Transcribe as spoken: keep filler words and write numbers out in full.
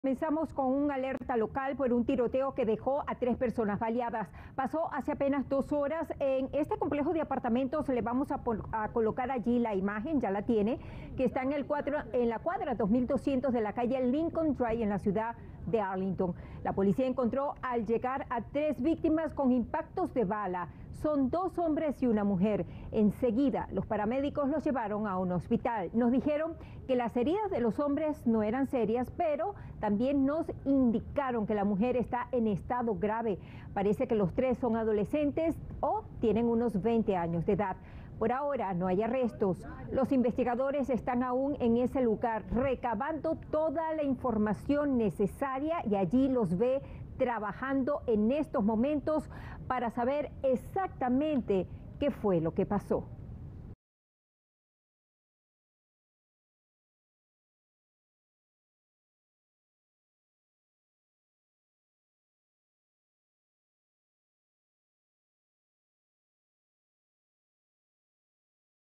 Comenzamos con una alerta local por un tiroteo que dejó a tres personas baleadas. Pasó hace apenas dos horas en este complejo de apartamentos. Le vamos a, a colocar allí la imagen, ya la tiene, que está en, el cuadro, en la cuadra dos mil doscientos de la calle Lincoln Drive en la ciudad de Arlington. La policía encontró al llegar a tres víctimas con impactos de bala. Son dos hombres y una mujer. Enseguida, los paramédicos los llevaron a un hospital. Nos dijeron que las heridas de los hombres no eran serias, pero también nos indicaron que la mujer está en estado grave. Parece que los tres son adolescentes o tienen unos veinte años de edad. Por ahora no hay arrestos. Los investigadores están aún en ese lugar recabando toda la información necesaria y allí los ve trabajando en estos momentos para saber exactamente qué fue lo que pasó.